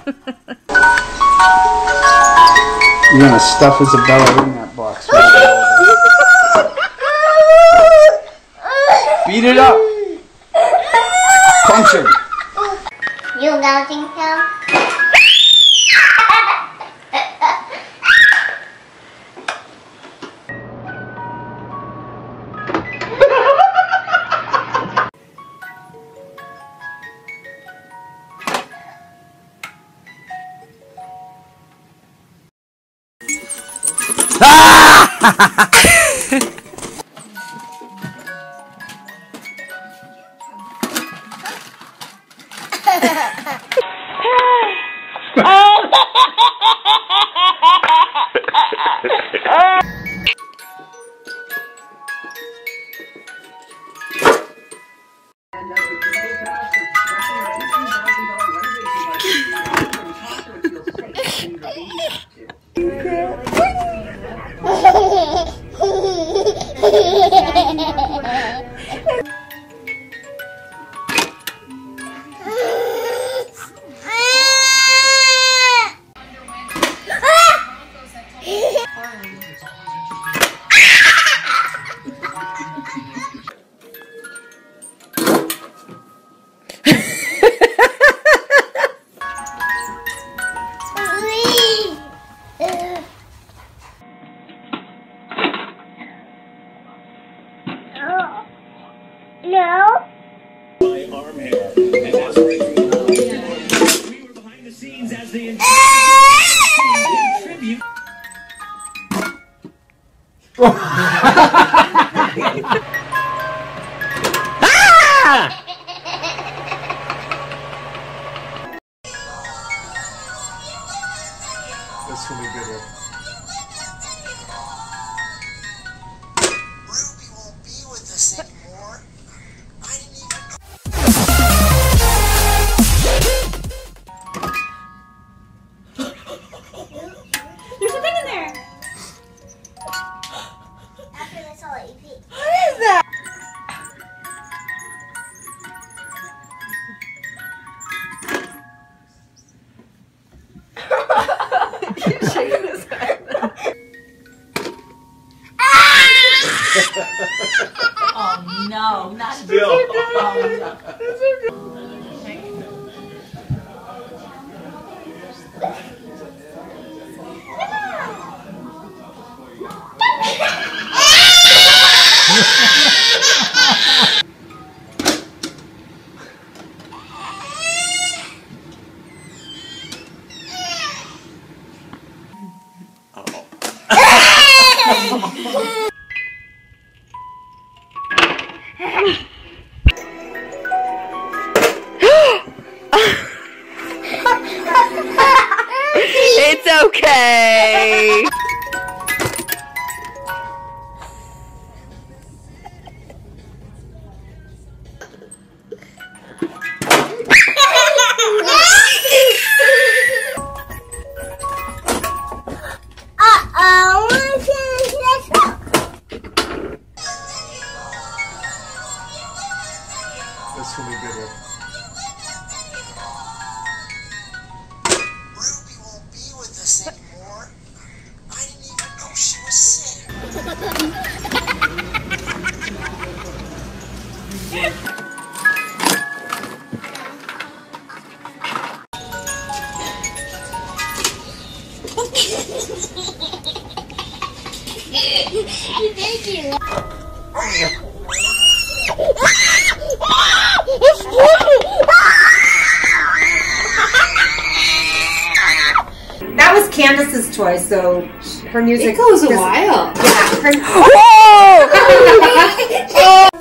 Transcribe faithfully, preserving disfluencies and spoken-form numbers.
You're gonna stuff Isabella in that box. Beat it up. Punch him. You gouging him? No. My arm hair. And that's right. We were behind the scenes as the entire tribute. Ah! This will be a good one. Ruby won't be with us anymore. I didn't even know. There's something in there. After this, I'll let you pee. What is that? Keep shaking his head. Oh no, not Still. Oh, no. It's okay. Uh-oh. This will be a good one. Ruby won't be with us anymore. I didn't even know she was sick. Thank you. That was Candace's toy, so her music It goes a doesn't- while. Yeah. Her, Whoa!